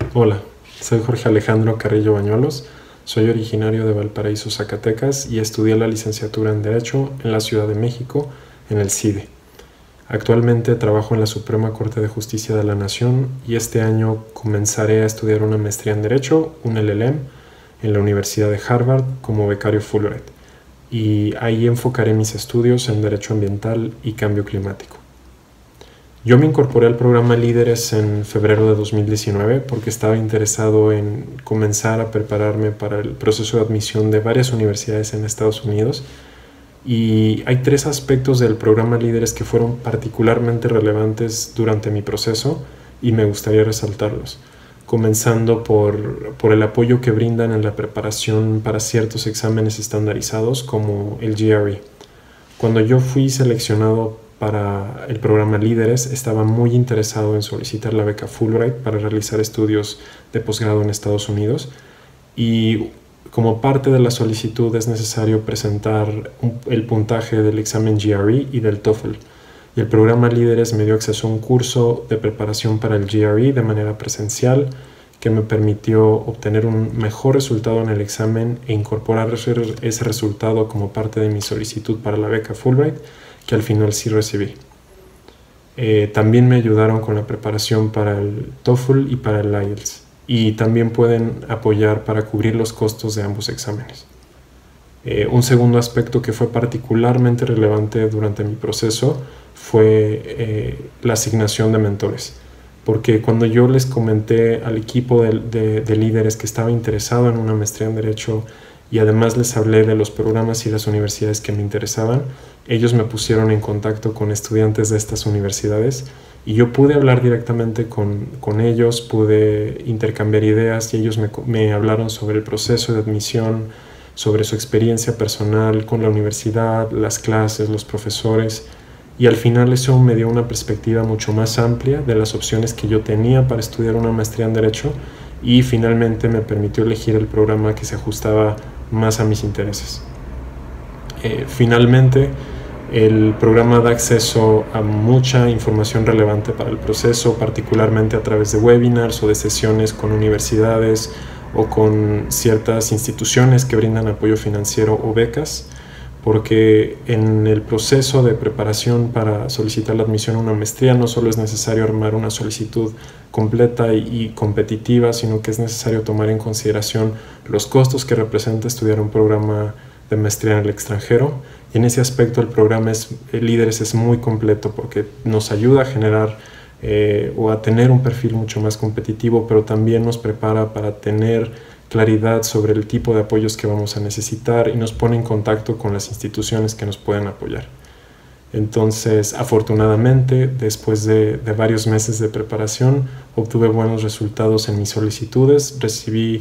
Hola, soy Jorge Alejandro Carrillo Bañuelos, soy originario de Valparaíso, Zacatecas y estudié la licenciatura en Derecho en la Ciudad de México, en el CIDE. Actualmente trabajo en la Suprema Corte de Justicia de la Nación y este año comenzaré a estudiar una maestría en Derecho, un LLM, en la Universidad de Harvard como becario Fulbright, y ahí enfocaré mis estudios en Derecho Ambiental y Cambio Climático. Yo me incorporé al programa Líderes en febrero de 2019 porque estaba interesado en comenzar a prepararme para el proceso de admisión de varias universidades en Estados Unidos, y hay 3 aspectos del programa Líderes que fueron particularmente relevantes durante mi proceso y me gustaría resaltarlos, comenzando por el apoyo que brindan en la preparación para ciertos exámenes estandarizados como el GRE. Cuando yo fui seleccionado para el programa Líderes, estaba muy interesado en solicitar la beca Fulbright para realizar estudios de posgrado en Estados Unidos, y como parte de la solicitud es necesario presentar el puntaje del examen GRE y del TOEFL, y el programa Líderes me dio acceso a un curso de preparación para el GRE de manera presencial que me permitió obtener un mejor resultado en el examen e incorporar ese resultado como parte de mi solicitud para la beca Fulbright, que al final sí recibí. También me ayudaron con la preparación para el TOEFL y para el IELTS, y también pueden apoyar para cubrir los costos de ambos exámenes. Un segundo aspecto que fue particularmente relevante durante mi proceso fue la asignación de mentores, porque cuando yo les comenté al equipo de líderes que estaba interesado en una maestría en Derecho y además les hablé de los programas y las universidades que me interesaban, ellos me pusieron en contacto con estudiantes de estas universidades y yo pude hablar directamente con ellos, pude intercambiar ideas y ellos me hablaron sobre el proceso de admisión, sobre su experiencia personal con la universidad, las clases, los profesores, y al final eso me dio una perspectiva mucho más amplia de las opciones que yo tenía para estudiar una maestría en Derecho, y finalmente me permitió elegir el programa que se ajustaba más a mis intereses. Finalmente, el programa da acceso a mucha información relevante para el proceso, particularmente a través de webinars o de sesiones con universidades o con ciertas instituciones que brindan apoyo financiero o becas, porque en el proceso de preparación para solicitar la admisión a una maestría no solo es necesario armar una solicitud completa y competitiva, sino que es necesario tomar en consideración los costos que representa estudiar un programa de maestría en el extranjero, y en ese aspecto el programa Líderes es muy completo porque nos ayuda a generar o a tener un perfil mucho más competitivo, pero también nos prepara para tener claridad sobre el tipo de apoyos que vamos a necesitar y nos pone en contacto con las instituciones que nos pueden apoyar. Entonces, afortunadamente, después de varios meses de preparación, obtuve buenos resultados en mis solicitudes. Recibí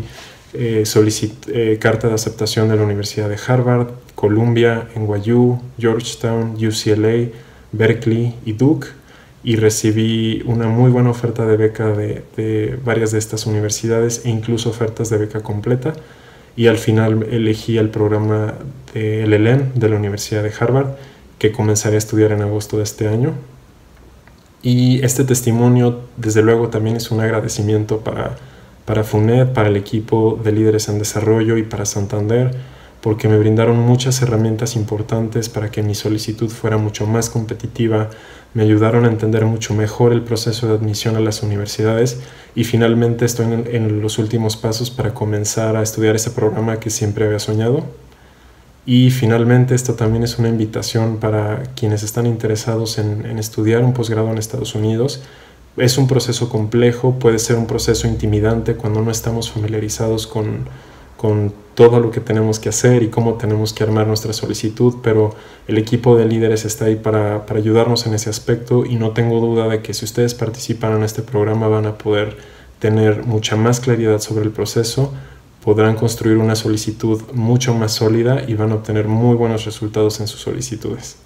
carta de aceptación de la Universidad de Harvard, Columbia, NYU, Georgetown, UCLA, Berkeley y Duke, y recibí una muy buena oferta de beca de varias de estas universidades e incluso ofertas de beca completa, y al final elegí el programa de LLM de la Universidad de Harvard, que comenzaré a estudiar en agosto de este año. Y este testimonio desde luego también es un agradecimiento para FUNED, para el equipo de Líderes en Desarrollo y para Santander, porque me brindaron muchas herramientas importantes para que mi solicitud fuera mucho más competitiva, me ayudaron a entender mucho mejor el proceso de admisión a las universidades, y finalmente estoy en los últimos pasos para comenzar a estudiar ese programa que siempre había soñado. Y finalmente esto también es una invitación para quienes están interesados en estudiar un posgrado en Estados Unidos. Es un proceso complejo, puede ser un proceso intimidante cuando no estamos familiarizados con todo lo que tenemos que hacer y cómo tenemos que armar nuestra solicitud, pero el equipo de líderes está ahí para ayudarnos en ese aspecto, y no tengo duda de que si ustedes participan en este programa van a poder tener mucha más claridad sobre el proceso, podrán construir una solicitud mucho más sólida y van a obtener muy buenos resultados en sus solicitudes.